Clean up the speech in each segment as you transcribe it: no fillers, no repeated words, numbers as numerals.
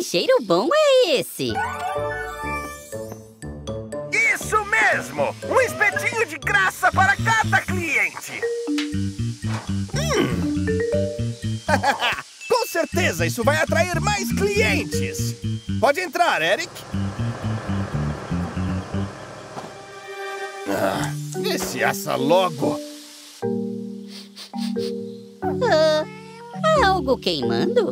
cheiro bom é esse? Isso mesmo! Um espetinho de graça para cada cliente! Com certeza isso vai atrair mais clientes! Pode entrar, Eric! Vê se assa logo! Há algo queimando?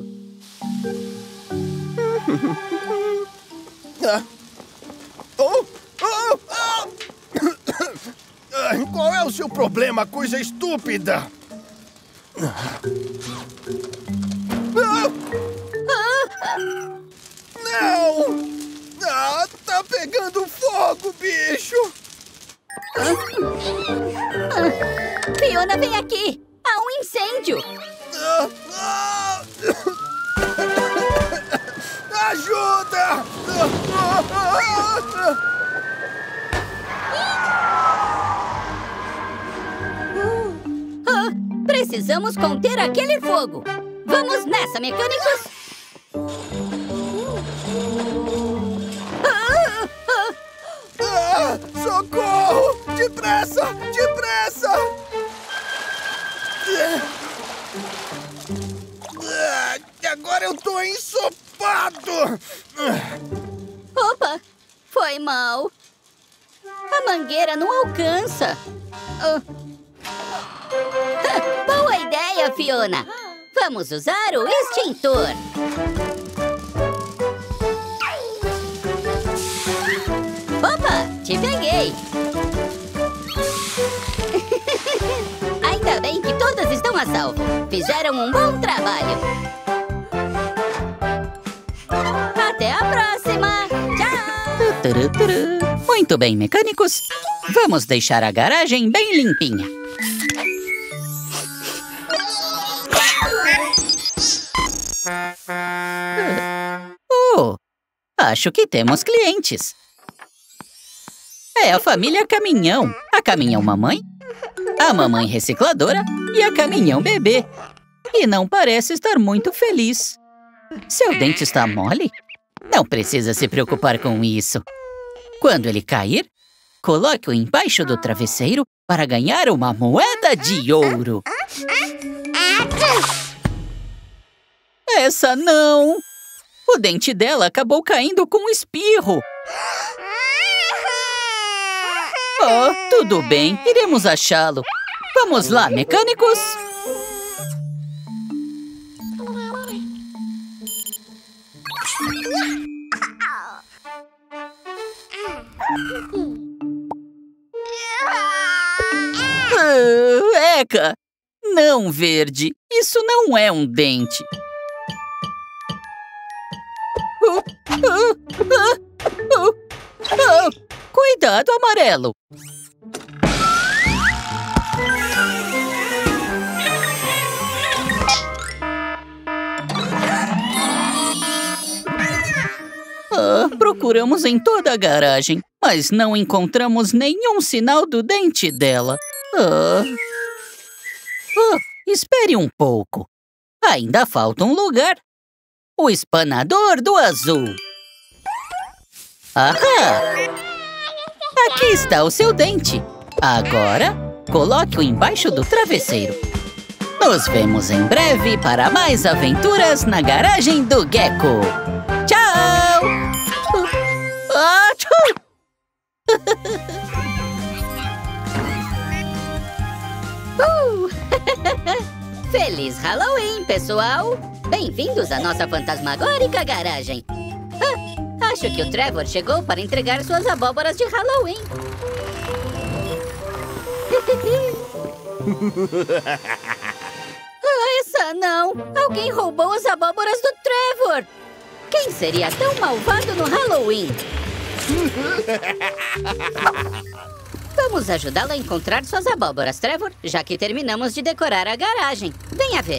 Qual é o seu problema, coisa estúpida? Não! Tá pegando fogo, bicho! Fiona, vem aqui! Há um incêndio! Ajuda! Precisamos conter aquele fogo! Vamos nessa, mecânicos! Socorro! Depressa! Depressa! Agora eu tô ensopado! Opa! Foi mal! A mangueira não alcança! Boa ideia, Fiona! Vamos usar o extintor! Opa! Te peguei! Ainda bem que todas estão a salvo! Fizeram um bom trabalho! Até a próxima! Tchau! Muito bem, mecânicos! Vamos deixar a garagem bem limpinha! Acho que temos clientes. É a família Caminhão. A Caminhão Mamãe, a Mamãe Recicladora e a Caminhão Bebê. E não parece estar muito feliz. Seu dente está mole? Não precisa se preocupar com isso. Quando ele cair, coloque-o embaixo do travesseiro para ganhar uma moeda de ouro. Essa não! O dente dela acabou caindo com um espirro. Oh, tudo bem, iremos achá-lo. Vamos lá, mecânicos! Eca! Não, Verde. Isso não é um dente. Cuidado, Amarelo. Procuramos em toda a garagem, mas não encontramos nenhum sinal do dente dela. Espere um pouco. Ainda falta um lugar. O espanador do azul. Ahá! Aqui está o seu dente. Agora, coloque-o embaixo do travesseiro. Nos vemos em breve para mais aventuras na garagem do Gecko. Tchau! Feliz Halloween, pessoal! Bem-vindos à nossa fantasmagórica garagem. Acho que o Trevor chegou para entregar suas abóboras de Halloween. Essa não! Alguém roubou as abóboras do Trevor! Quem seria tão malvado no Halloween? Vamos ajudá-lo a encontrar suas abóboras, Trevor, já que terminamos de decorar a garagem. Venha ver.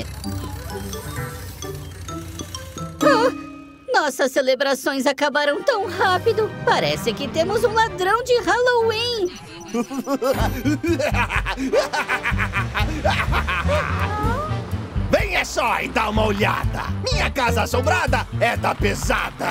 Nossas celebrações acabaram tão rápido. Parece que temos um ladrão de Halloween. Vem É só ir dar uma olhada. Minha casa assombrada é da pesada.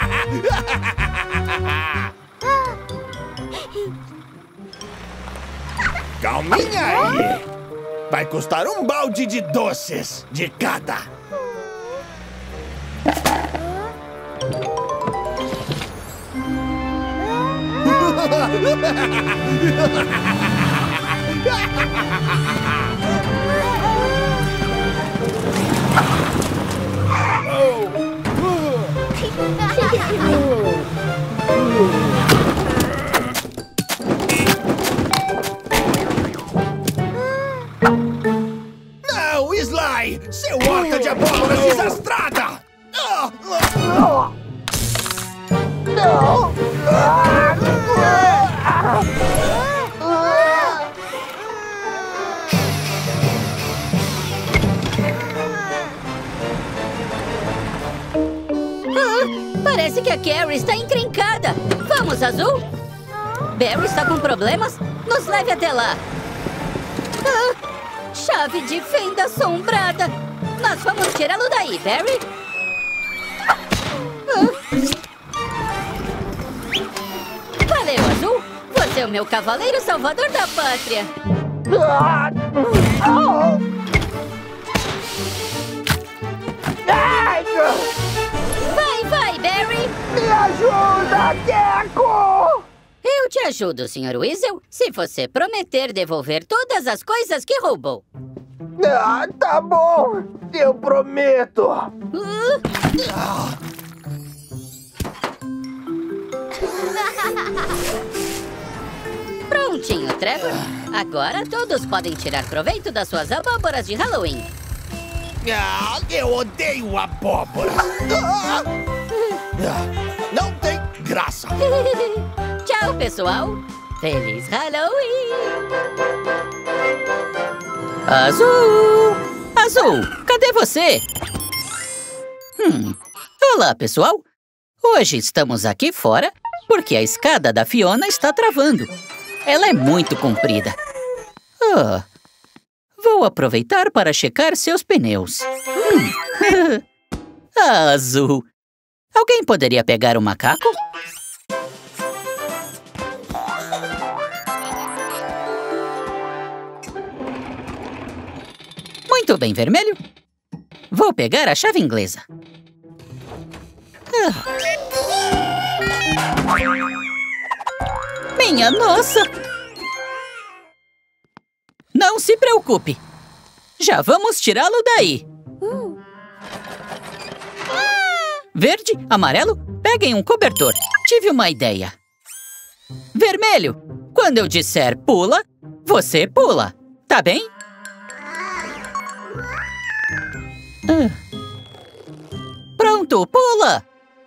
Calminha aí. Vai custar um balde de doces de cada. Não, Sly! Seu horta de abóboras desastrada! Parece que a Carrie está encrencada. Vamos, Azul? Barry está com problemas? Nos leve até lá. Chave de fenda assombrada. Nós vamos tirá-lo daí, Barry. Valeu, Azul. Você é o meu cavaleiro salvador da pátria. Vai, Barry! Me ajuda, Gecko! Eu te ajudo, Sr. Weasel, se você prometer devolver todas as coisas que roubou. Ah, tá bom! Eu prometo! Prontinho, Trevor. Agora todos podem tirar proveito das suas abóboras de Halloween. Ah, eu odeio abóboras! Não tem graça! Tchau, pessoal. Feliz Halloween! Azul! Azul, cadê você? Olá, pessoal. Hoje estamos aqui fora porque a escada da Fiona está travando. Ela é muito comprida. Vou aproveitar para checar seus pneus. Azul. Alguém poderia pegar o macaco? Muito bem, Vermelho. Vou pegar a chave inglesa. Minha nossa! Não se preocupe. Já vamos tirá-lo daí. Verde, amarelo, peguem um cobertor. Tive uma ideia. Vermelho, quando eu disser pula, você pula. Tá bem? Pronto, pula!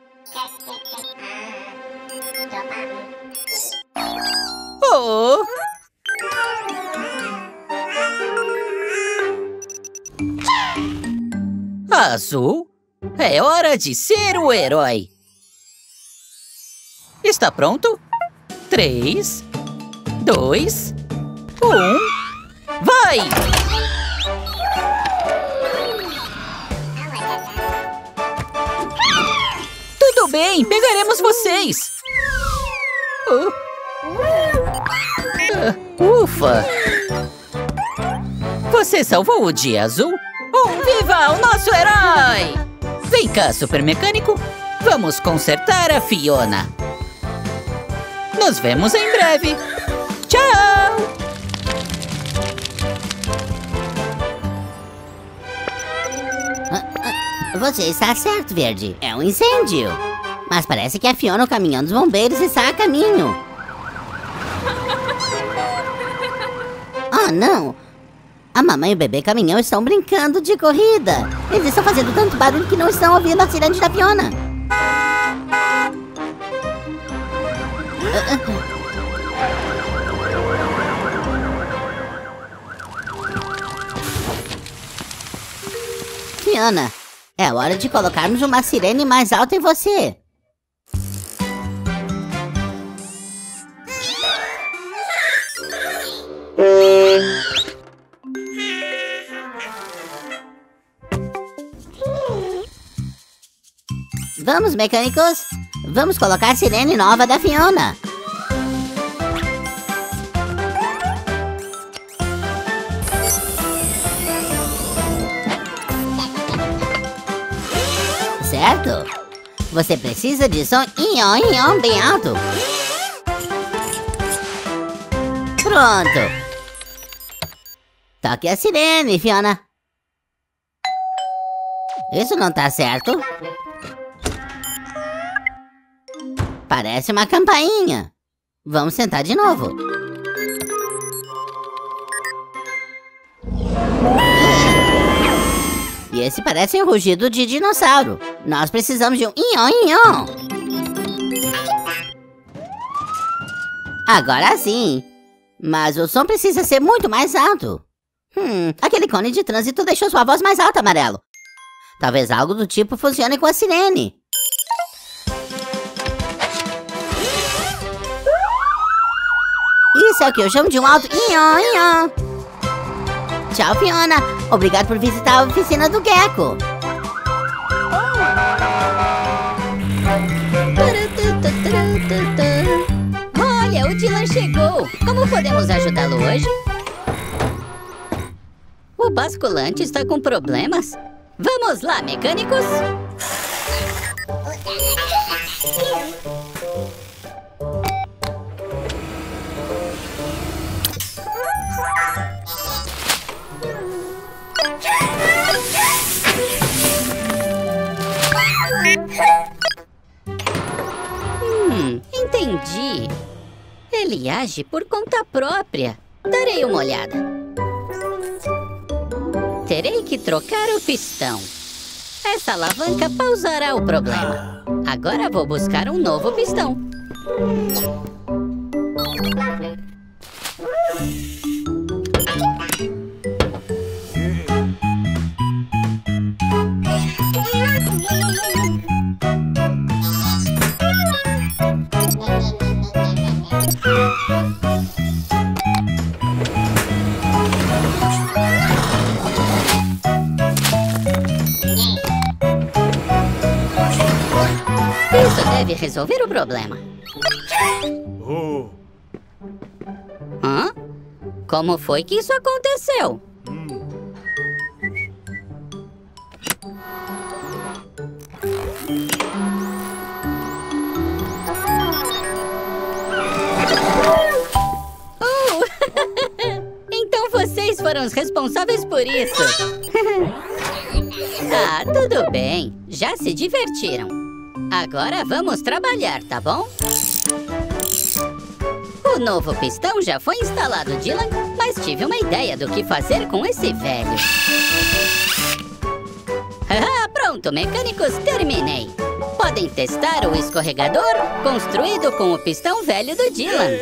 Oh! Azul, é hora de ser o herói. Está pronto? 3, 2, 1, vai! Tudo bem, pegaremos vocês. Ufa! Você salvou o dia, Azul? Viva o nosso herói! Vem cá, super mecânico. Vamos consertar a Fiona. Nos vemos em breve. Tchau! Você está certo, Verde. É um incêndio. Mas parece que a Fiona, o caminhão dos bombeiros, está a caminho. Oh, não! A mamãe e o bebê caminhão estão brincando de corrida. Eles estão fazendo tanto barulho que não estão ouvindo a sirene da Fiona. Fiona, é hora de colocarmos uma sirene mais alta em você. Vamos, mecânicos. Vamos colocar a sirene nova da Fiona. Certo? Você precisa de som ion bem alto. Pronto. Toque a sirene, Fiona. Isso não tá certo. Parece uma campainha. Vamos sentar de novo. E esse parece um rugido de dinossauro. Nós precisamos de um ion. Agora sim. Mas o som precisa ser muito mais alto. Aquele cone de trânsito deixou sua voz mais alta, Amarelo. Talvez algo do tipo funcione com a sirene. Isso é o que eu chamo de um alto ion. Tchau, Fiona. Obrigado por visitar a oficina do Gecko. Olha, o Dylan chegou. Como podemos ajudá-lo hoje? O basculante está com problemas? Vamos lá, mecânicos! Entendi. Ele age por conta própria. Darei uma olhada. Terei que trocar o pistão. Essa alavanca pausará o problema. Agora vou buscar um novo pistão. Isso deve resolver o problema. Hã? Como foi que isso aconteceu? Então vocês foram os responsáveis por isso. Ah, tudo bem. Já se divertiram. Agora vamos trabalhar, tá bom? O novo pistão já foi instalado, Dylan, mas tive uma ideia do que fazer com esse velho. Ah, pronto, mecânicos, terminei. Podem testar o escorregador construído com o pistão velho do Dylan.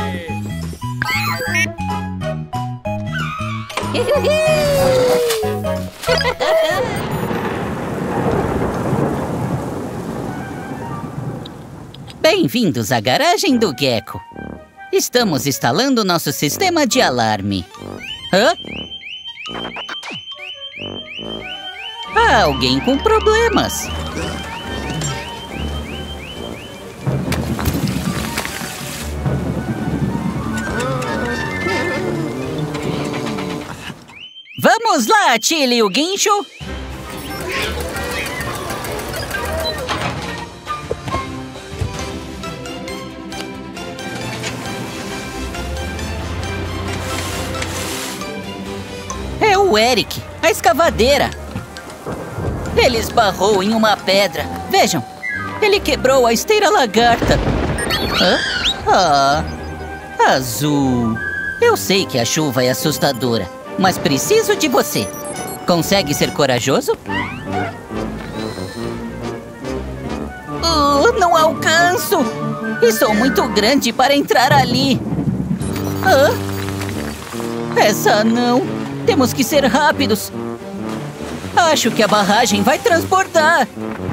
Bem-vindos à garagem do Gecko. Estamos instalando nosso sistema de alarme. Hã? Há alguém com problemas. Vamos lá, Tilly e o guincho. É o Eric, a escavadeira. Ele esbarrou em uma pedra. Vejam, ele quebrou a esteira lagarta. Azul. Eu sei que a chuva é assustadora, mas preciso de você. Consegue ser corajoso? Não alcanço! E sou muito grande para entrar ali. Essa não. Temos que ser rápidos. Acho que a barragem vai transbordar.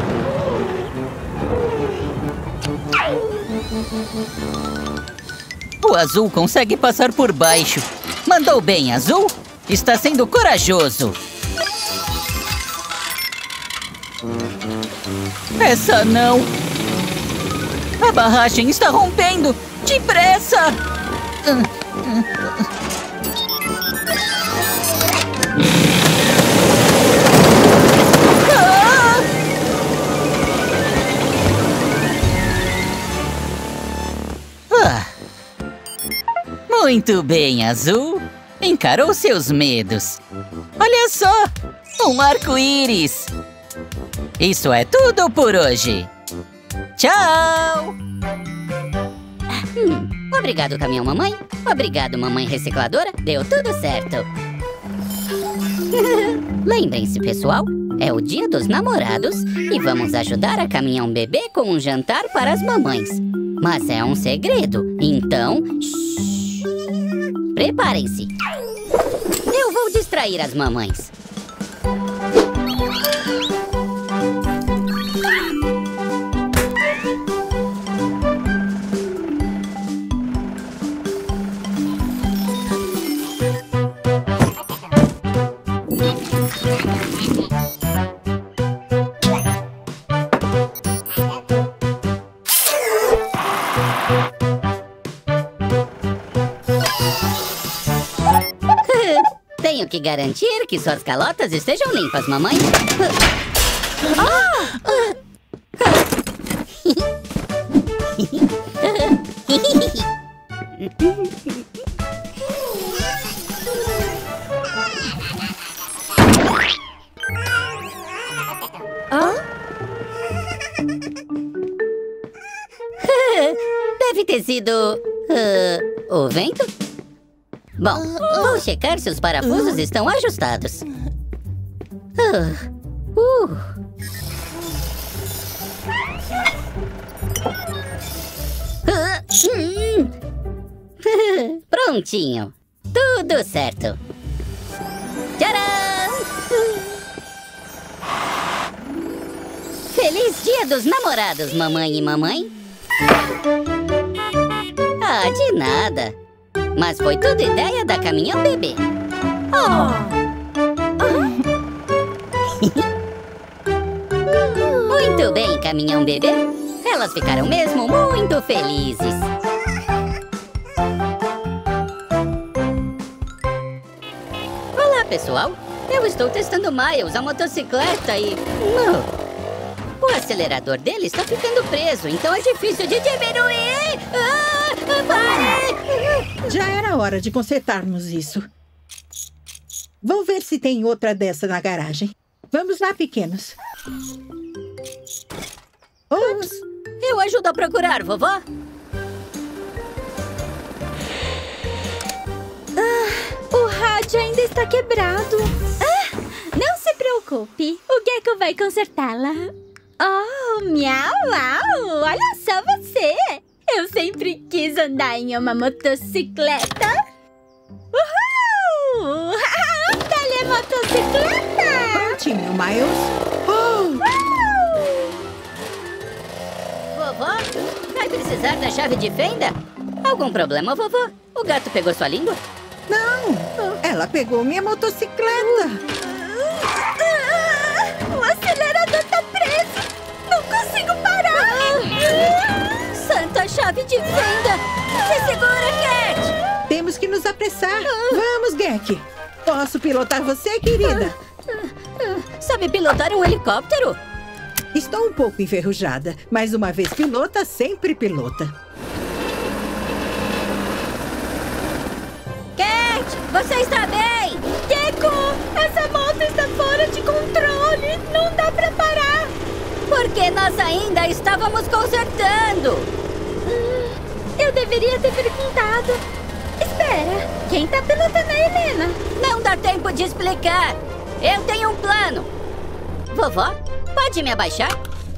O Azul consegue passar por baixo. Mandou bem, Azul. Está sendo corajoso. Essa não! A barragem está rompendo! Depressa! Muito bem, Azul. Encarou seus medos. Olha só! Um arco-íris! Isso é tudo por hoje. Tchau! Obrigado, caminhão mamãe. Obrigado, mamãe recicladora. Deu tudo certo. Lembrem-se, pessoal, é o dia dos namorados e vamos ajudar a caminhão bebê com um jantar para as mamães. Mas é um segredo, então... Preparem-se. Eu vou distrair as mamães. Tenho que garantir que suas calotas estejam limpas, mamãe. Deve ter sido... o vento? Bom, vou checar se os parafusos estão ajustados. Prontinho. Tudo certo. Tcharam! Feliz Dia dos Namorados, mamãe e mamãe. Ah, de nada. Mas foi tudo ideia da caminhão bebê. Muito bem, caminhão bebê. Elas ficaram mesmo muito felizes. Olá, pessoal. Eu estou testando Miles, a motocicleta e... o acelerador dele está ficando preso, então é difícil de diminuir. Pare! Já era hora de consertarmos isso. Vou ver se tem outra dessa na garagem. Vamos lá, pequenos. Ops! Eu ajudo a procurar, vovó. O rádio ainda está quebrado. Não se preocupe, o Gecko vai consertá-la. Oh, miau, uau! Olha só você! Eu sempre quis andar em uma motocicleta. Uhul! Telemotocicleta! Prontinho, Miles. Vovó, vai precisar da chave de fenda? Algum problema, vovó? O gato pegou sua língua? Não, ela pegou minha motocicleta. O acelerador tá preso! Não consigo parar! Santa chave de fenda! Se segura, Cat! Temos que nos apressar. Vamos, Gek. Posso pilotar você, querida? Sabe pilotar um helicóptero? Estou um pouco enferrujada, mas uma vez pilota, sempre pilota. Cat, você está bem? Gecko, essa moto está fora de controle! Não dá pra parar! Porque nós ainda estávamos consertando! Eu deveria ter perguntado. Espera, quem tá pilotando a Helena? Não dá tempo de explicar! Eu tenho um plano! Vovó, pode me abaixar?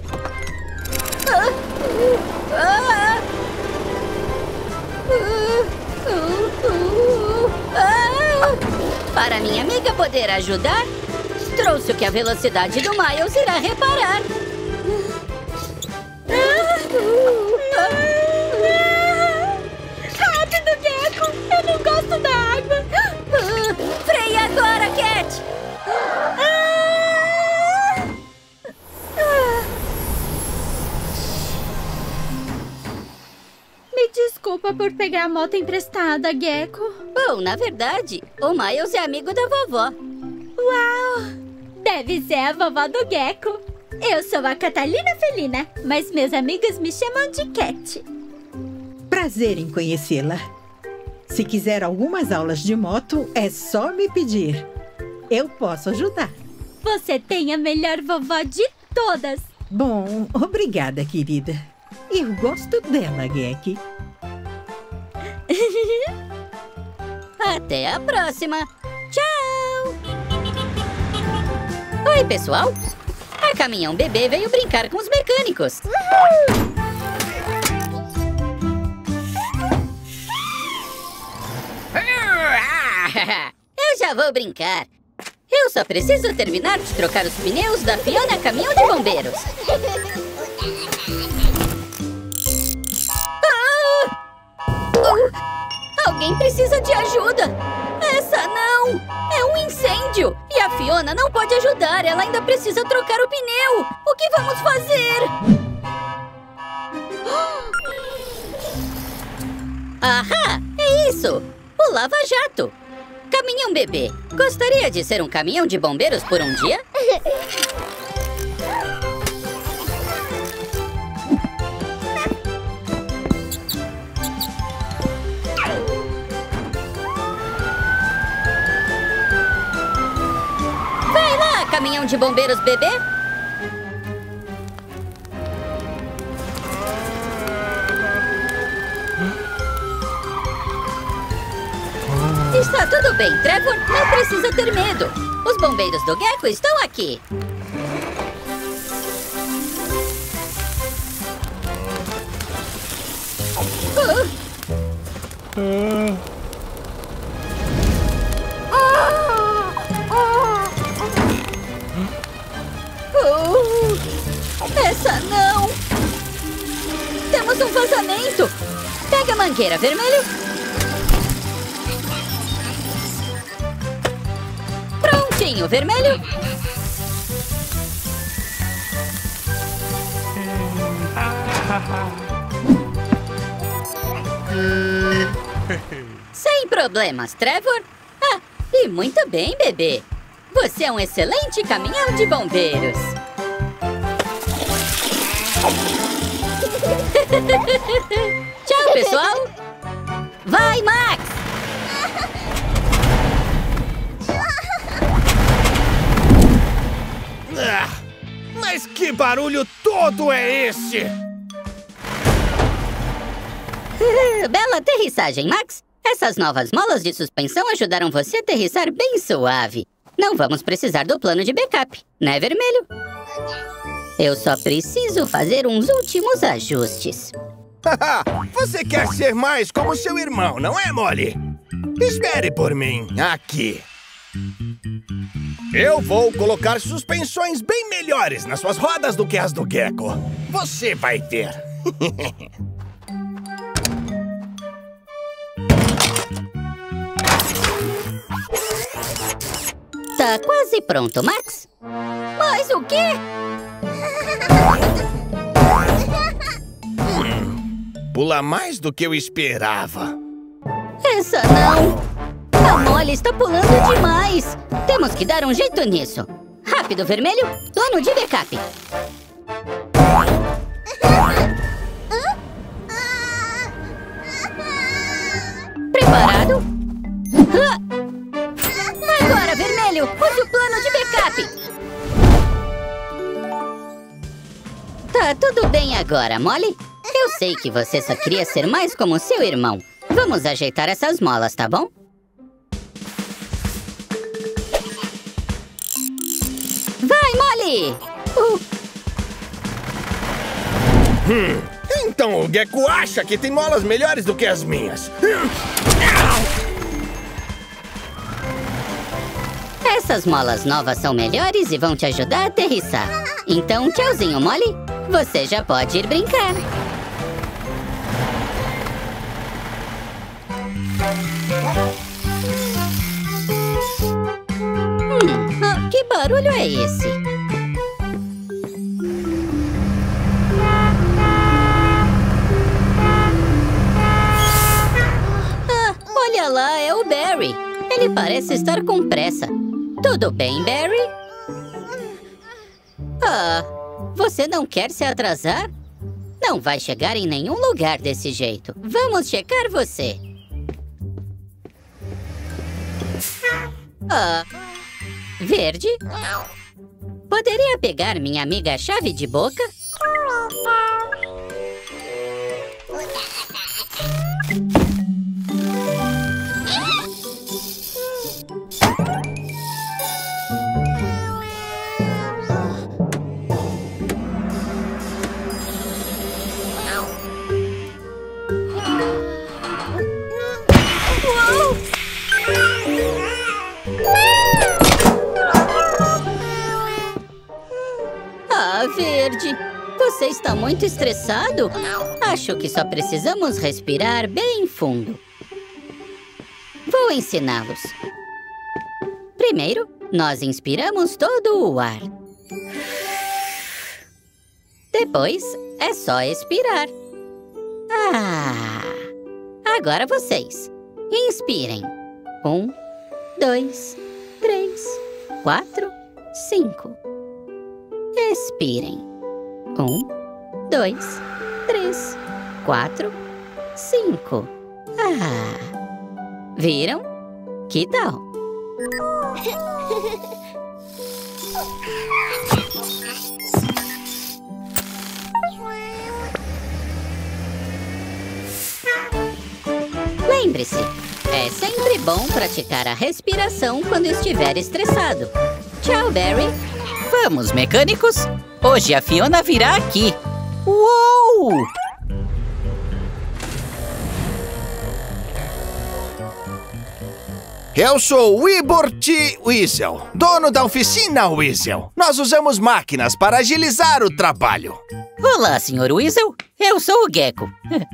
Para minha amiga poder ajudar, trouxe o que a velocidade do Miles irá reparar. Rápido, Gecko! Eu não gosto da água! Freia agora, Cat! por pegar a moto emprestada, Gecko. Bom, na verdade, o Miles é amigo da vovó. Uau! Deve ser a vovó do Gecko. Eu sou a Catalina Felina, mas meus amigos me chamam de Cat. Prazer em conhecê-la. Se quiser algumas aulas de moto, é só me pedir. Eu posso ajudar. Você tem a melhor vovó de todas. Bom, obrigada, querida. Eu gosto dela, Gek. Até a próxima. Tchau! Oi, pessoal. A Caminhão Bebê veio brincar com os mecânicos. Eu já vou brincar. Eu só preciso terminar de trocar os pneus da Fiona Caminhão de Bombeiros. Alguém precisa de ajuda. Essa não! É um incêndio! E a Fiona não pode ajudar. Ela ainda precisa trocar o pneu. O que vamos fazer? Ahá! É isso! O lava-jato! Caminhão Bebê, gostaria de ser um caminhão de bombeiros por um dia? Vai lá, Caminhão de Bombeiros Bebê! Está tudo bem, Trevor. Não precisa ter medo. Os bombeiros do Gecko estão aqui. Essa não! Temos um vazamento! Pega a mangueira, vermelho! Prontinho, vermelho! Sem problemas, Trevor! Ah, e muito bem, bebê! Você é um excelente caminhão de bombeiros! Tchau, pessoal! Vai, Max! Ah, mas que barulho todo é esse? Bela aterrissagem, Max! Essas novas molas de suspensão ajudaram você a aterrissar bem suave. Não vamos precisar do plano de backup, né, vermelho? Eu só preciso fazer uns últimos ajustes. Você quer ser mais como seu irmão, não é, Molly? Espere por mim, aqui. Eu vou colocar suspensões bem melhores nas suas rodas do que as do Gecko. Você vai ver. Tá quase pronto, Max. Mas o quê? Pula mais do que eu esperava. Essa não! A Molly está pulando demais! Temos que dar um jeito nisso. Rápido, vermelho! Plano de backup. Preparado? Agora, vermelho! Use o plano de backup! Tá tudo bem agora, Molly? Eu sei que você só queria ser mais como seu irmão. Vamos ajeitar essas molas, tá bom? Vai, Molly! Então o Gecko acha que tem molas melhores do que as minhas. Essas molas novas são melhores e vão te ajudar a aterrissar. Então, tchauzinho, Molly. Você já pode ir brincar. Que barulho é esse? Olha lá, é o Barry. Ele parece estar com pressa. Tudo bem, Barry? Ah, você não quer se atrasar? Não vai chegar em nenhum lugar desse jeito. Vamos checar você. Ah, Verde? Poderia pegar minha amiga chave de boca? Verde, você está muito estressado? Acho que só precisamos respirar bem fundo. Vou ensiná-los. Primeiro, nós inspiramos todo o ar. Depois, é só expirar. Agora vocês. Inspirem. 1, 2, 3, 4, 5. Expirem. 1, 2, 3, 4, 5. Viram? Que tal? Lembre-se, é sempre bom praticar a respiração quando estiver estressado. Tchau, Barry. Vamos, mecânicos! Hoje a Fiona virá aqui. Uou! Eu sou o Ybor T. Weasel, dono da oficina Weasel. Nós usamos máquinas para agilizar o trabalho. Olá, Sr. Weasel. Eu sou o Gecko.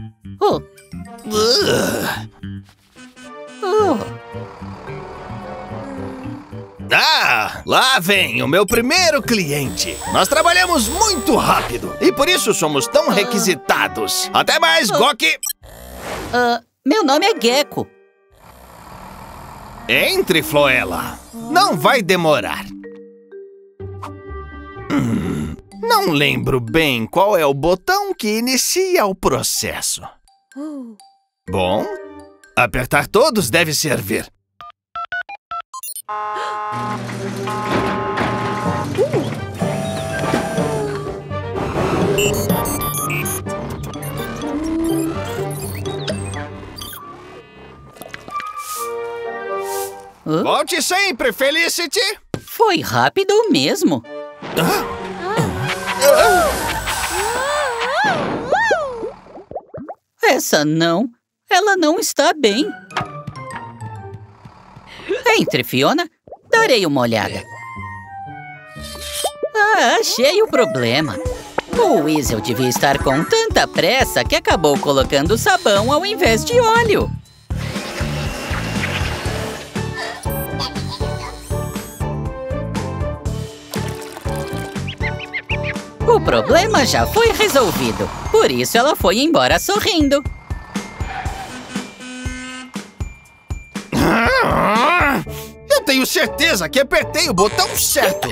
Lá vem o meu primeiro cliente. Nós trabalhamos muito rápido e por isso somos tão requisitados. Até mais, Goki! Meu nome é Gecko. Entre, Floella. Não vai demorar. Não lembro bem qual é o botão que inicia o processo. Bom, apertar todos deve servir. Volte sempre, Felicity! Foi rápido mesmo. Essa não. Ela não está bem. Entre, Fiona. Darei uma olhada. Achei o problema. O Weasel devia estar com tanta pressa que acabou colocando sabão ao invés de óleo. O problema já foi resolvido. Por isso ela foi embora sorrindo. Eu tenho certeza que apertei o botão certo.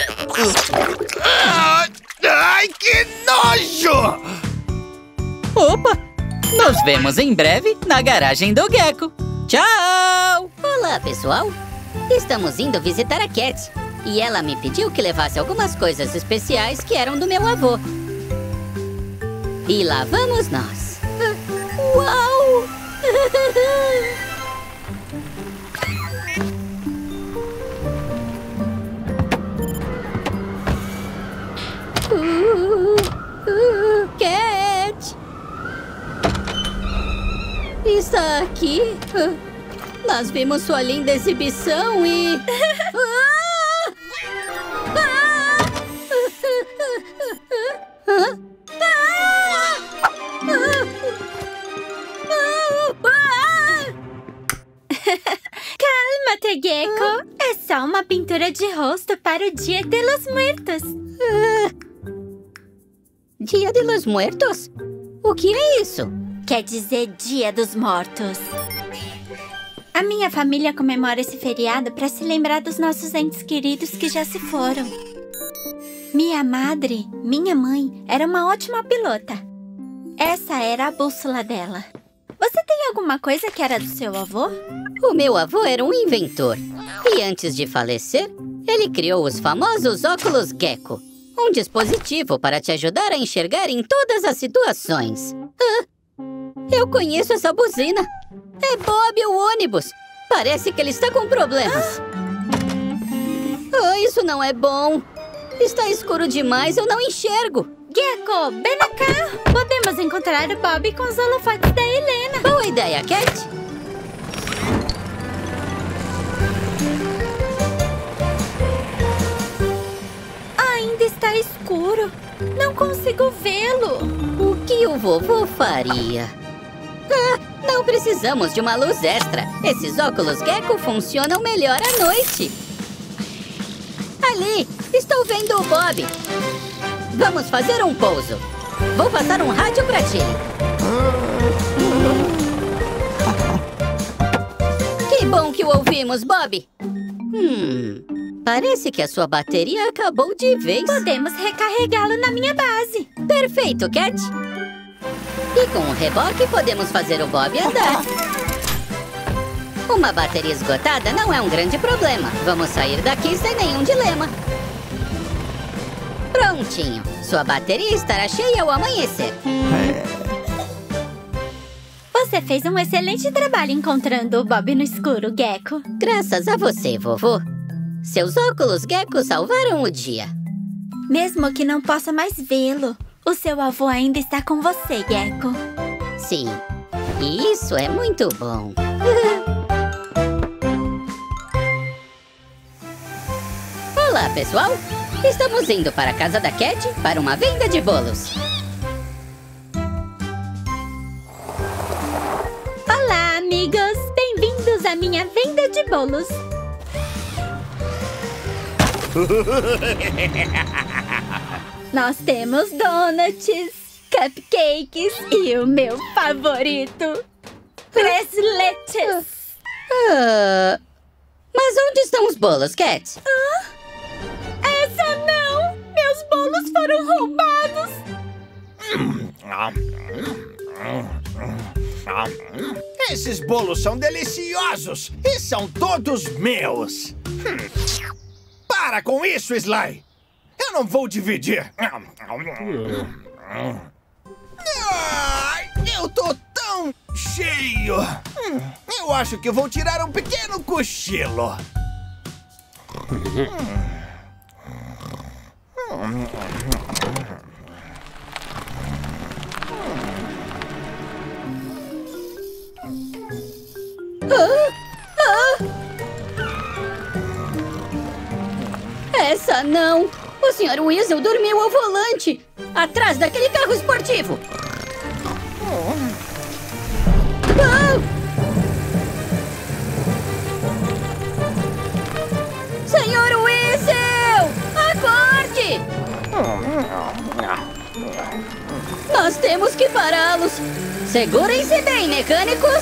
Ai, que nojo! Opa! Nos vemos em breve na garagem do Gecko. Tchau! Olá, pessoal. Estamos indo visitar a Cat. E ela me pediu que levasse algumas coisas especiais que eram do meu avô. E lá vamos nós. Uau! Cat! Está aqui? Nós vimos sua linda exibição e... Calma-te, Gecko. É só uma pintura de rosto para o Dia de los Muertos. Dia de los Muertos? O que é isso? Quer dizer Dia dos Mortos. A minha família comemora esse feriado para se lembrar dos nossos entes queridos que já se foram. Minha madre, minha mãe, era uma ótima pilota. Essa era a bússola dela. Você tem alguma coisa que era do seu avô? O meu avô era um inventor. E antes de falecer, ele criou os famosos óculos Gecko. Um dispositivo para te ajudar a enxergar em todas as situações. Eu conheço essa buzina. É Bob, o ônibus. Parece que ele está com problemas. Isso não é bom. Está escuro demais, eu não enxergo. Gecko, bem na cá. Podemos encontrar o Bob com os holofotes da Helena. Boa ideia, Cat. Ainda está escuro. Não consigo vê-lo. O que o vovô faria? Não precisamos de uma luz extra. Esses óculos Gecko funcionam melhor à noite. Ali, estou vendo o Bob. Vamos fazer um pouso. Vou passar um rádio para ti. Que bom que o ouvimos, Bob. Parece que a sua bateria acabou de vez. Podemos recarregá-lo na minha base. Perfeito, Cat. E com o reboque podemos fazer o Bob andar. Uma bateria esgotada não é um grande problema. Vamos sair daqui sem nenhum dilema. Prontinho. Sua bateria estará cheia ao amanhecer. Você fez um excelente trabalho encontrando o Bob no escuro, Gecko. Graças a você, vovô. Seus óculos Gecko salvaram o dia. Mesmo que não possa mais vê-lo, o seu avô ainda está com você, Gecko. Sim. E isso é muito bom. Olá, pessoal. Estamos indo para a casa da Cat para uma venda de bolos. Olá, amigos. Bem-vindos à minha venda de bolos. Nós temos donuts, cupcakes e o meu favorito, braceletes. Mas onde estão os bolos, Cat? Essa não! Meus bolos foram roubados! Esses bolos são deliciosos e são todos meus. Para com isso, Sly! Eu não vou dividir. Eu tô tão cheio. Eu acho que vou tirar um pequeno cochilo. Essa não! O Sr. Weasel dormiu ao volante, atrás daquele carro esportivo. Sr. Weasel! Acorde! Nós temos que pará-los. Segurem-se bem, mecânicos!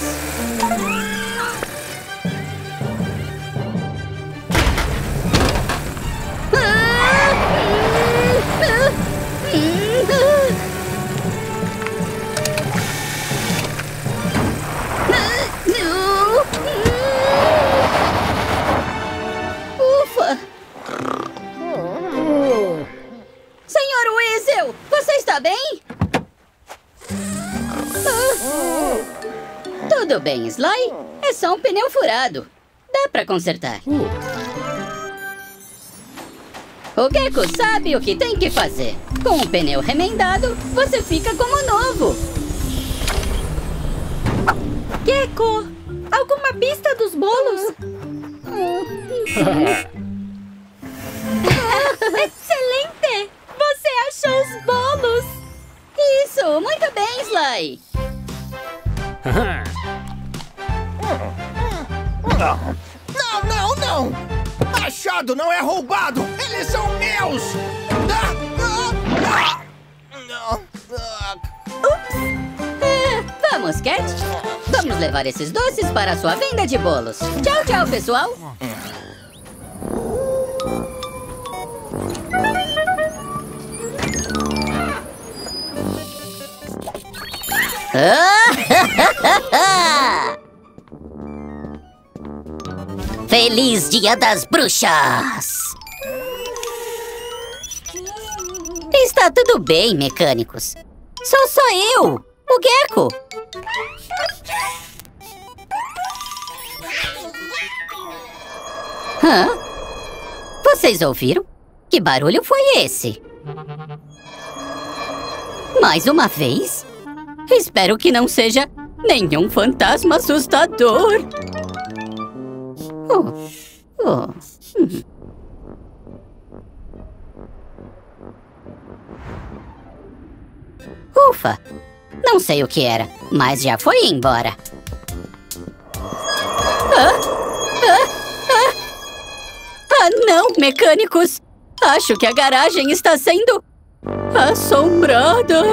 Ufa! Sr. Weasel, você está bem? Tudo bem, Sly. É só um pneu furado. Dá pra consertar. O Gecko sabe o que tem que fazer. Com o pneu remendado, você fica como novo. Gecko, alguma pista dos bolos? Excelente! Você achou os bolos! Isso, muito bem, Sly. Não! Achado não é roubado! Eles são meus! Vamos, Cat. Vamos levar esses doces para a sua venda de bolos. Tchau, tchau, pessoal. Feliz Dia das Bruxas! Está tudo bem, mecânicos. Sou só eu, o Gecko. Hã? Vocês ouviram? Que barulho foi esse? Mais uma vez? Espero que não seja nenhum fantasma assustador. Ufa! Não sei o que era, mas já foi embora. Não, mecânicos! Acho que a garagem está sendo assombrada.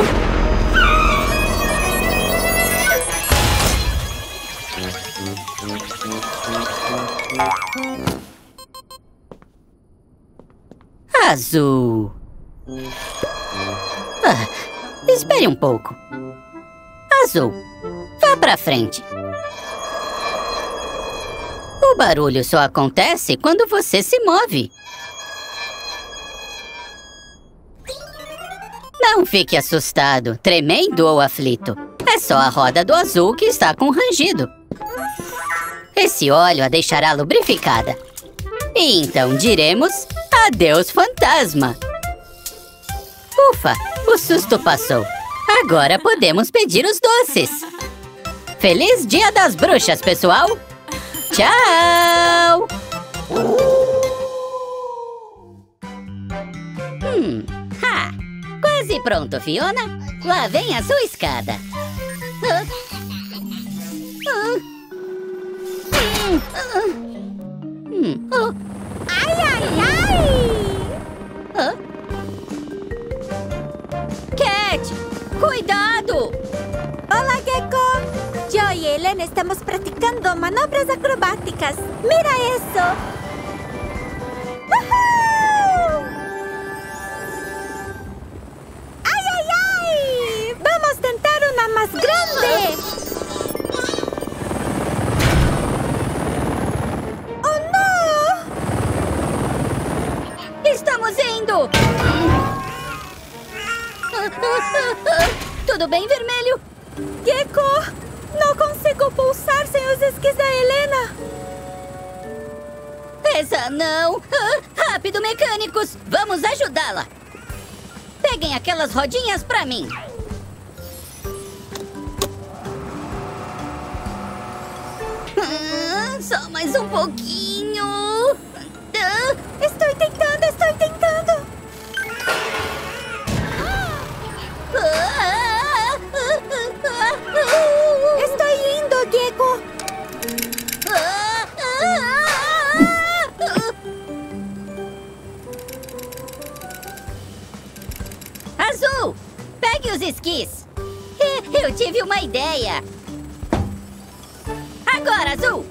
Azul. Espere um pouco. Azul, vá pra frente. O barulho só acontece quando você se move. Não fique assustado, tremendo ou aflito. É só a roda do azul que está com rangido. Esse óleo a deixará lubrificada. E então diremos adeus, fantasma. Ufa, o susto passou. Agora podemos pedir os doces. Feliz Dia das Bruxas, pessoal! Tchau! Quase pronto, Fiona. Lá vem a sua escada. Ai, ai, ai! Cat, cuidado! Hola, Gecko. Yo y Ellen estamos practicando manobras acrobáticas. ¡Mira eso! ¡Woohoo! ¡Ay, ay, ay! ¡Vamos a tentar una más grande! ¡Oh, no! Estamos indo! Tudo bem, vermelho? Gecko, não consigo pulsar sem os esquis da Helena. Essa não! Rápido, mecânicos! Vamos ajudá-la! Peguem aquelas rodinhas pra mim! Só mais um pouquinho! Estou tentando, estou tentando! Estou indo, Gecko! Azul, pegue os esquis! Eu tive uma ideia! Agora, Azul!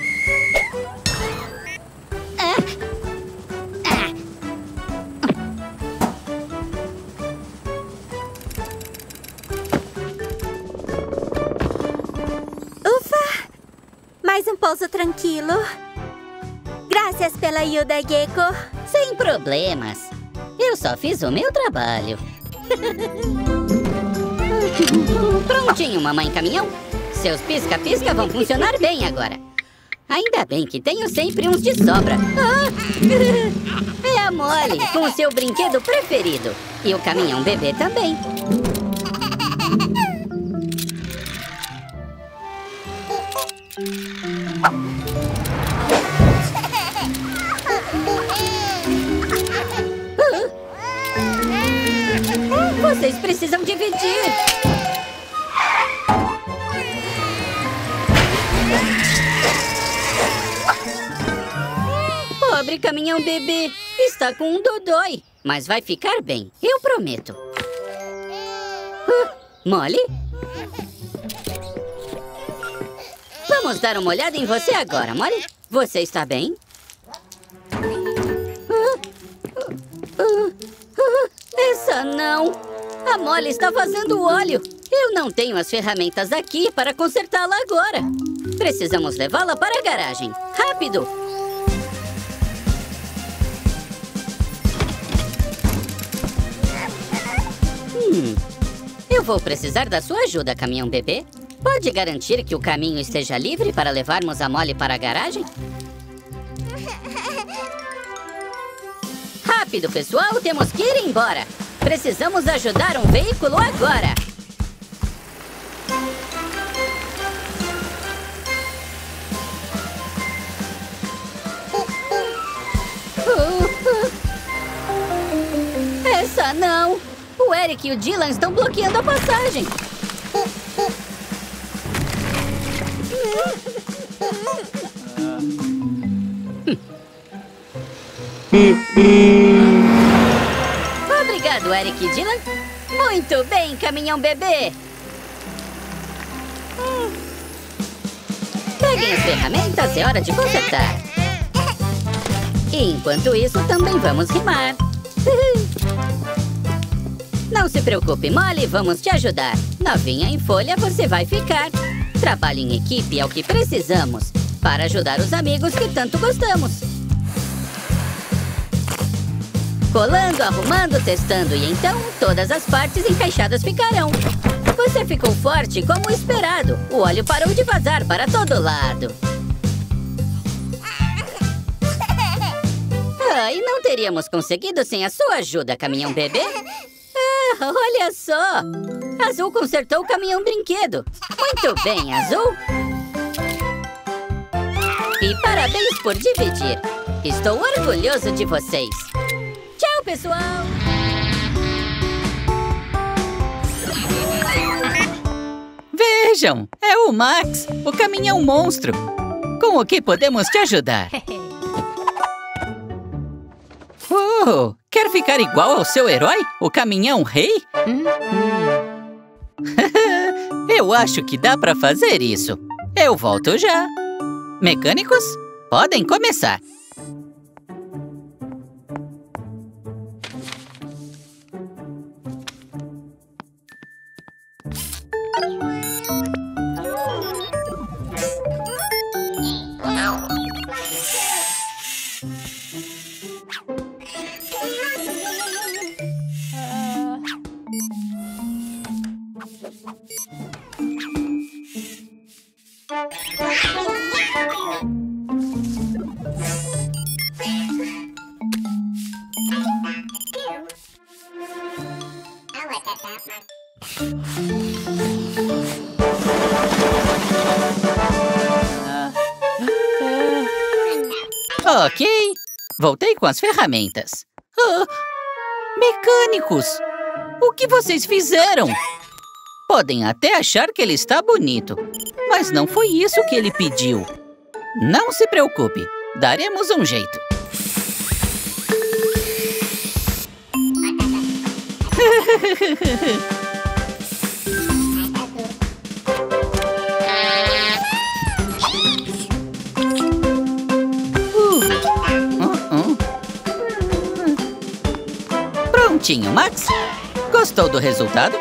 Ufa! Mais um pouso tranquilo. Graças pela ajuda, Gecko. Sem problemas. Eu só fiz o meu trabalho. Prontinho, mamãe caminhão. Seus pisca-pisca vão funcionar bem agora. Ainda bem que tenho sempre uns de sobra. É a Molly, com o seu brinquedo preferido. E o caminhão bebê também. Vocês precisam dividir. Pobre caminhão bebê. Está com um dodói. Mas vai ficar bem, eu prometo. Molly? Vamos dar uma olhada em você agora, Molly. Você está bem? Essa não! A Molly está vazando óleo. Eu não tenho as ferramentas aqui para consertá-la agora. Precisamos levá-la para a garagem. Rápido! Eu vou precisar da sua ajuda, caminhão bebê. Pode garantir que o caminho esteja livre para levarmos a Molly para a garagem? Rápido, pessoal, temos que ir embora. Precisamos ajudar um veículo agora. Essa não! O Eric e o Dylan estão bloqueando a passagem. Obrigado, Eric e Dylan. Muito bem, caminhão bebê. Peguem as ferramentas, é hora de consertar. E enquanto isso, também vamos rimar. Não se preocupe, Molly, vamos te ajudar. Novinha em folha, você vai ficar. Trabalho em equipe é o que precisamos para ajudar os amigos que tanto gostamos. Colando, arrumando, testando e então todas as partes encaixadas ficarão. Você ficou forte como esperado. O óleo parou de vazar para todo lado. E não teríamos conseguido sem a sua ajuda, caminhão bebê. Olha só! Azul consertou o caminhão brinquedo. Muito bem, Azul. E parabéns por dividir. Estou orgulhoso de vocês. Tchau, pessoal! Vejam, é o Max, o caminhão monstro. Com o que podemos te ajudar? Quer ficar igual ao seu herói, o caminhão rei? Eu acho que dá pra fazer isso. Eu volto já. Mecânicos, podem começar. Ok, voltei com as ferramentas. Mecânicos, o que vocês fizeram? Podem até achar que ele está bonito, mas não foi isso que ele pediu. Não se preocupe, daremos um jeito. Prontinho, Max. Gostou do resultado?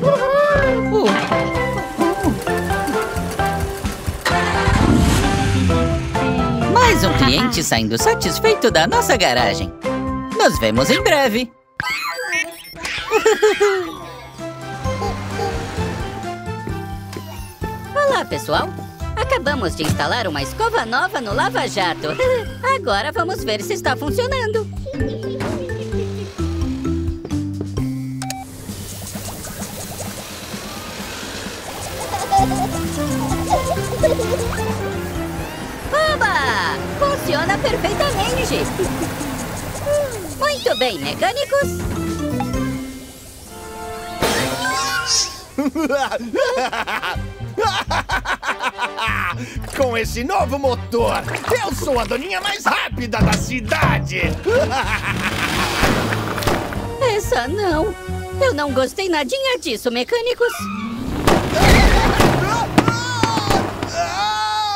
Mais um cliente saindo satisfeito da nossa garagem. Nos vemos em breve. Olá, pessoal. Acabamos de instalar uma escova nova no Lava Jato. Agora vamos ver se está funcionando. Oba! Funciona perfeitamente! Muito bem, mecânicos! Com esse novo motor, eu sou a doninha mais rápida da cidade! Essa não! Eu não gostei nadinha disso, mecânicos!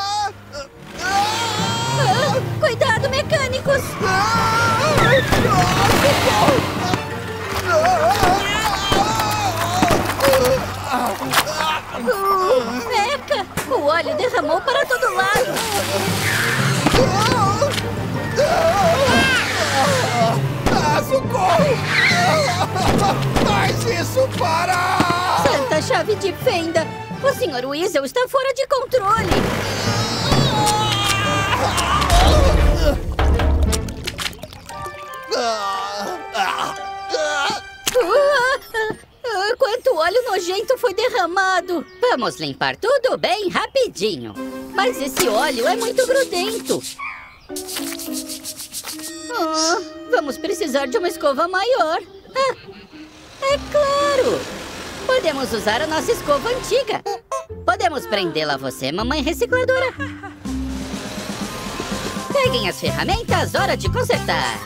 Marcos! Eca! O óleo derramou para todo lado! Socorro! Faz isso, para! Santa chave de fenda! O Sr. Weasel está fora de controle! Quanto óleo nojento foi derramado! Vamos limpar tudo bem rapidinho. Mas esse óleo é muito grudento. Vamos precisar de uma escova maior. É claro! Podemos usar a nossa escova antiga. Podemos prendê-la a você, mamãe recicladora. Peguem as ferramentas, hora de consertar.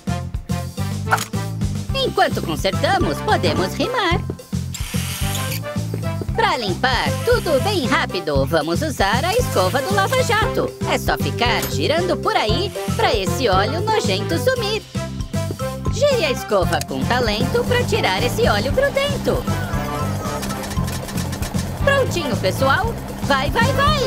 Enquanto consertamos, podemos rimar. Para limpar tudo bem rápido, vamos usar a escova do lava-jato. É só ficar girando por aí para esse óleo nojento sumir. Gire a escova com talento para tirar esse óleo grudento. Prontinho, pessoal? Vai, vai, vai!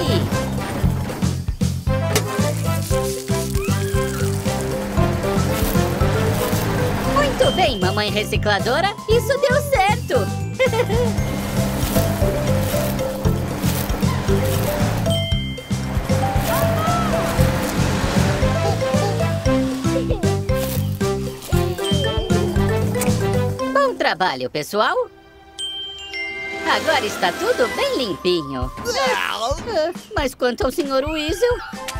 Muito bem, mamãe recicladora. Isso deu certo! Bom trabalho, pessoal! Agora está tudo bem limpinho. Mas quanto ao Sr. Weasel...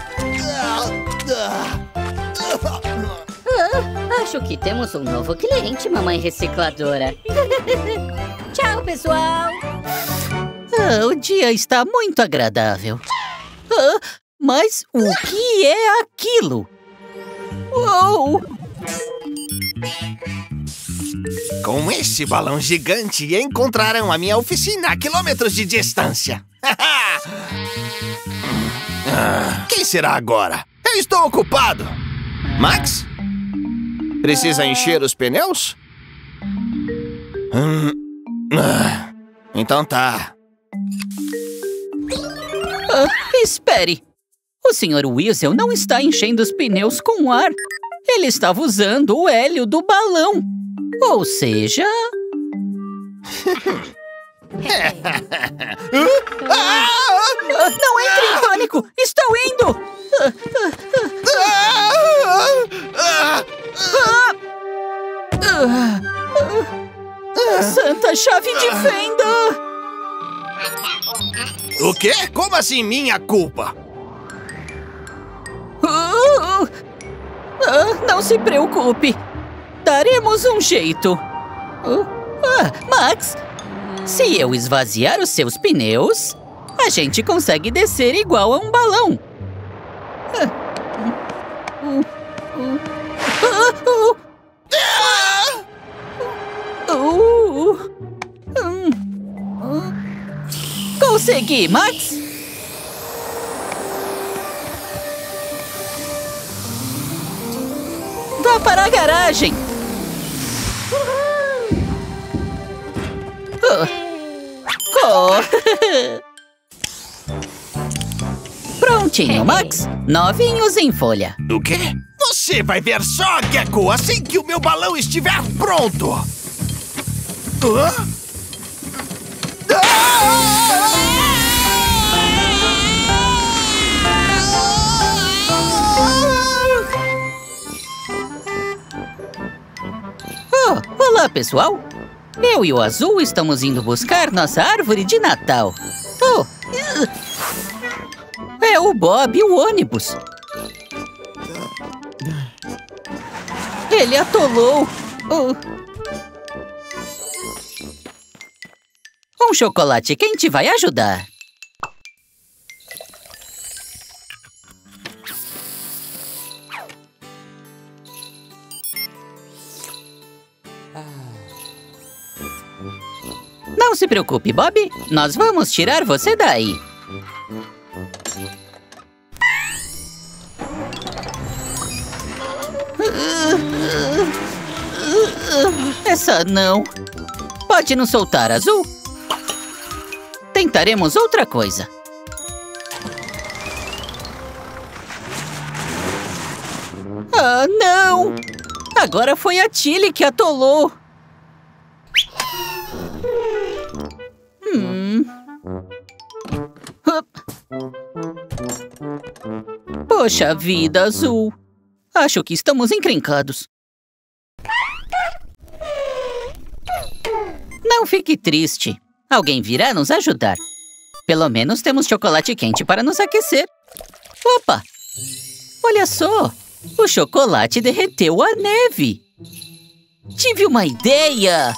acho que temos um novo cliente, mamãe recicladora. Tchau, pessoal! O dia está muito agradável. Mas o que é aquilo? Uou! Com esse balão gigante, encontrarão a minha oficina a quilômetros de distância. Quem será agora? Eu estou ocupado. Max? Precisa encher os pneus? Então tá. Espere! O Sr. Weasel não está enchendo os pneus com ar. Ele estava usando o hélio do balão. Ou seja... Não entre em pânico! Estou indo! Santa chave de fenda! O quê? Como assim minha culpa? Não se preocupe. Daremos um jeito. Max, se eu esvaziar os seus pneus, a gente consegue descer igual a um balão. Consegui, Max! Vá para a garagem! Prontinho, Max. Novinhos em folha. O quê? Você vai ver só, Gecko, assim que o meu balão estiver pronto! Olá, pessoal! Eu e o Azul estamos indo buscar nossa árvore de Natal. É o Bob, o ônibus. Ele atolou. Um chocolate quente vai ajudar. Não se preocupe, Bob. Nós vamos tirar você daí. Essa não. Pode nos soltar, Azul? Tentaremos outra coisa. Ah, não! Agora foi a Tilly que atolou. Poxa vida, Azul. Acho que estamos encrencados. Não fique triste. Alguém virá nos ajudar. Pelo menos temos chocolate quente para nos aquecer. Opa! Olha só! O chocolate derreteu a neve. Tive uma ideia!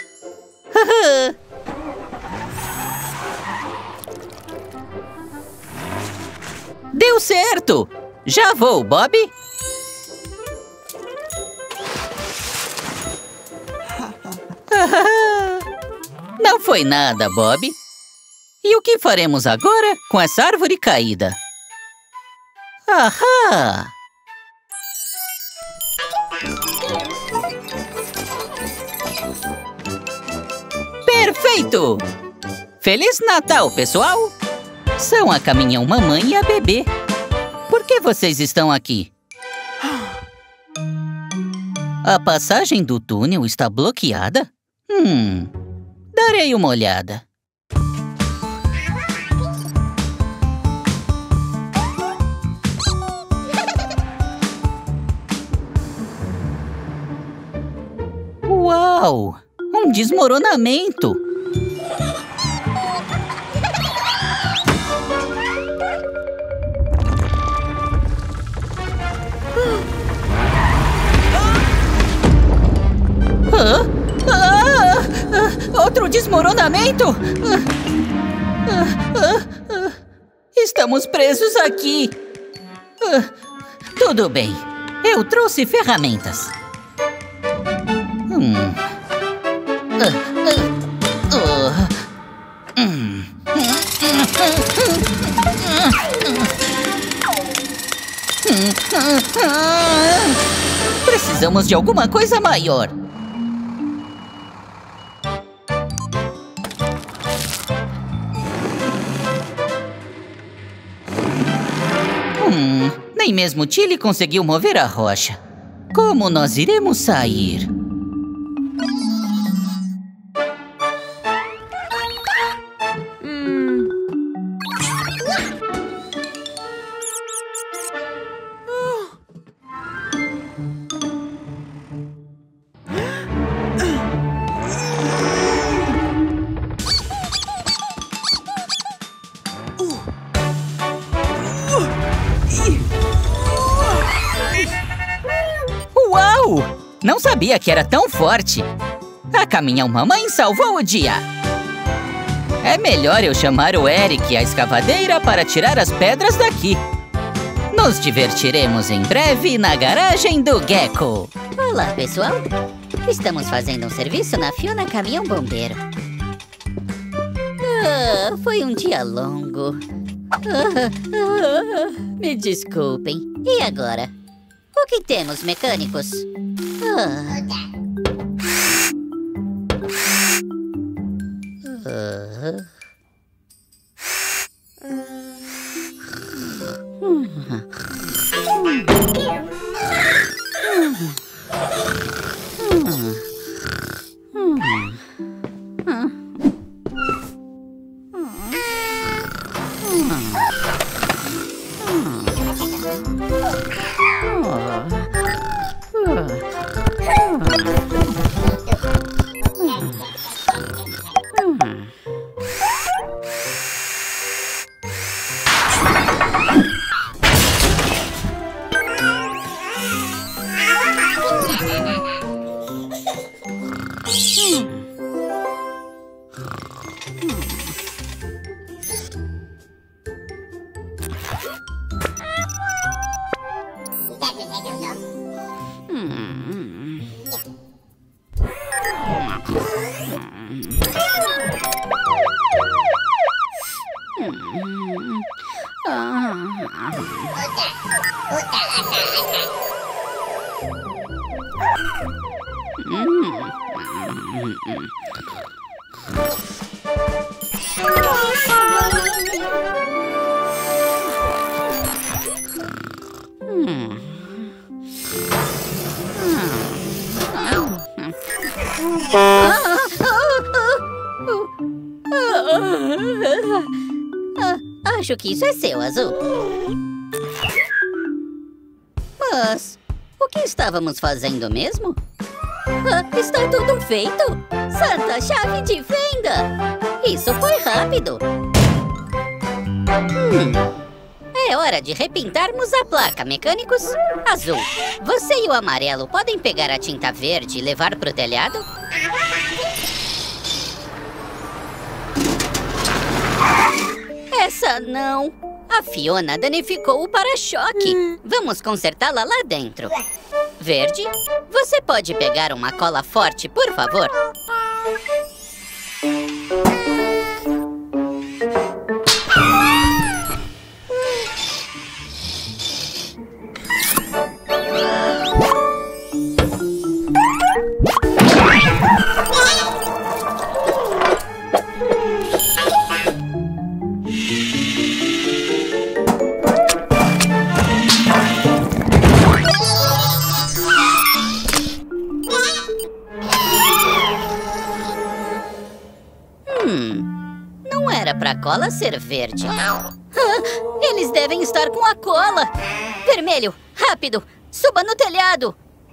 Deu certo! Já vou, Bob! Não foi nada, Bob. E o que faremos agora com essa árvore caída? Ahá! Perfeito! Feliz Natal, pessoal! São a Caminhão Mamãe e a Bebê. Por que vocês estão aqui? A passagem do túnel está bloqueada? Darei uma olhada. Uau! Um desmoronamento! Outro desmoronamento? Estamos presos aqui. Tudo bem. Eu trouxe ferramentas. Precisamos de alguma coisa maior. Nem mesmo Tilly conseguiu mover a rocha. Como nós iremos sair? Uau! Não sabia que era tão forte. A Caminhão Mamãe salvou o dia. É melhor eu chamar o Eric, a escavadeira, para tirar as pedras daqui. Nos divertiremos em breve na garagem do Gecko. Olá, pessoal. Estamos fazendo um serviço na Fiona Caminhão Bombeiro. Foi um dia longo. Me desculpem. E agora? O que temos, mecânicos? Acho que isso é seu, Azul. Mas o que estávamos fazendo mesmo? Está tudo feito! Santa chave de fenda! Isso foi rápido! É hora de repintarmos a placa, mecânicos. Azul, você e o amarelo podem pegar a tinta verde e levar pro telhado? Essa não! A Fiona danificou o para-choque. Vamos consertá-la lá dentro. Verde, você pode pegar uma cola forte, por favor? Não era pra cola ser verde. Eles devem estar com a cola. Vermelho, rápido, suba no telhado.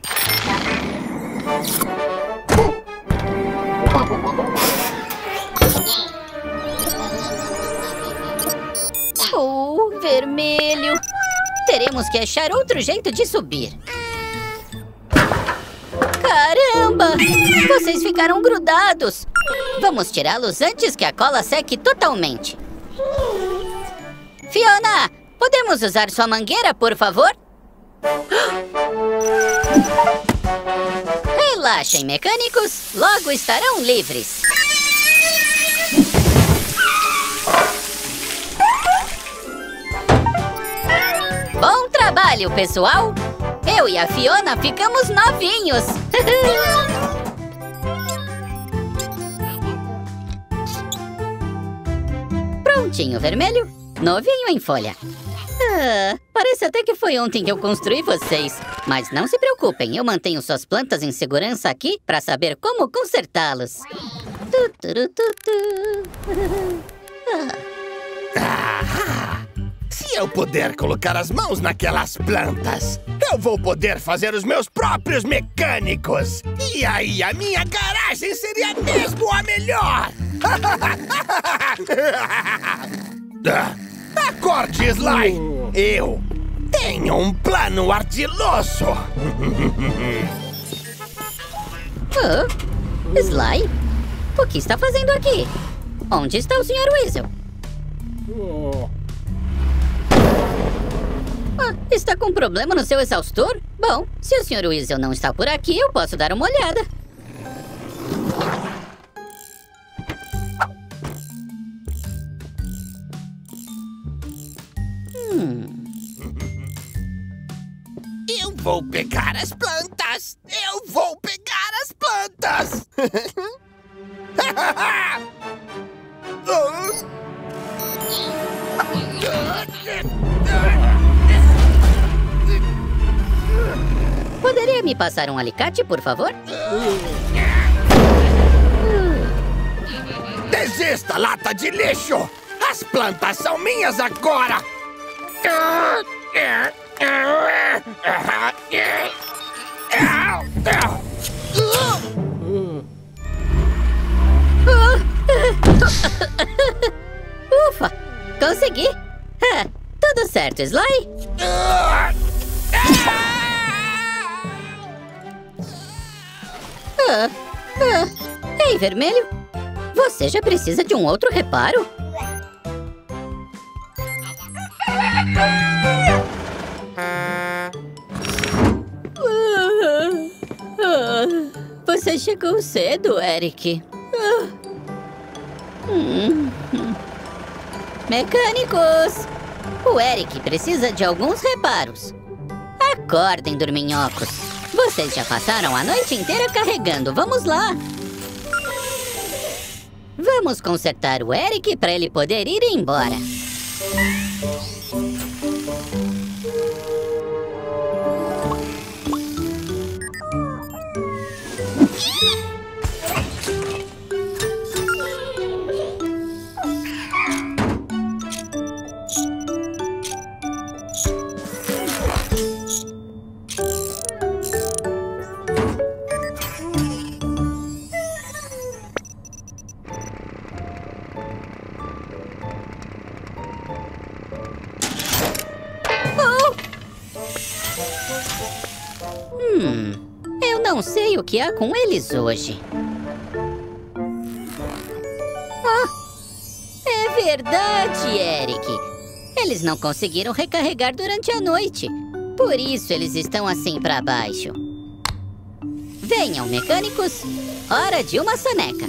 Vermelho. Teremos que achar outro jeito de subir. Caramba! Vocês ficaram grudados. Vamos tirá-los antes que a cola seque totalmente. Fiona, podemos usar sua mangueira, por favor? Relaxem, mecânicos. Logo estarão livres. Bom trabalho, pessoal! Eu e a Fiona ficamos novinhos! Prontinho, vermelho. Novinho em folha. Parece até que foi ontem que eu construí vocês. Mas não se preocupem, eu mantenho suas plantas em segurança aqui para saber como consertá-los. Se eu puder colocar as mãos naquelas plantas, eu vou poder fazer os meus próprios mecânicos. E aí a minha garagem seria mesmo a melhor. Acorde, Sly. Eu tenho um plano ardiloso. Sly? O que está fazendo aqui? Onde está o Sr. Weasel? Está com problema no seu exaustor? Bom, se o Sr. Weasel não está por aqui, eu posso dar uma olhada. Eu vou pegar as plantas! Eu vou pegar as plantas! Poderia me passar um alicate, por favor? Desista, lata de lixo! As plantas são minhas agora! Ufa! Consegui! Tudo certo, Sly? Ei, vermelho! Você já precisa de um outro reparo? Você chegou cedo, Eric. Mecânicos! O Eric precisa de alguns reparos. Acordem, dorminhocos. Vocês já passaram a noite inteira carregando. Vamos lá. Vamos consertar o Eric para ele poder ir embora. Eu não sei o que há com eles hoje. É verdade, Eric. Eles não conseguiram recarregar durante a noite. Por isso eles estão assim pra baixo. Venham, mecânicos. Hora de uma soneca.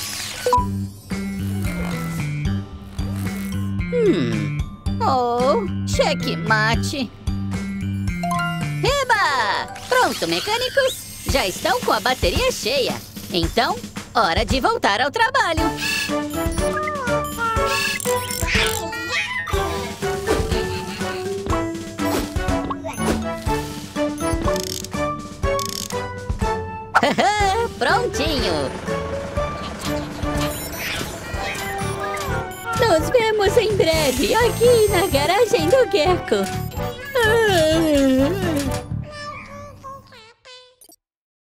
Oh, checkmate. Eba! Pronto, mecânicos? Já estão com a bateria cheia. Então, hora de voltar ao trabalho. Prontinho! Nos vemos em breve aqui na garagem do Gecko.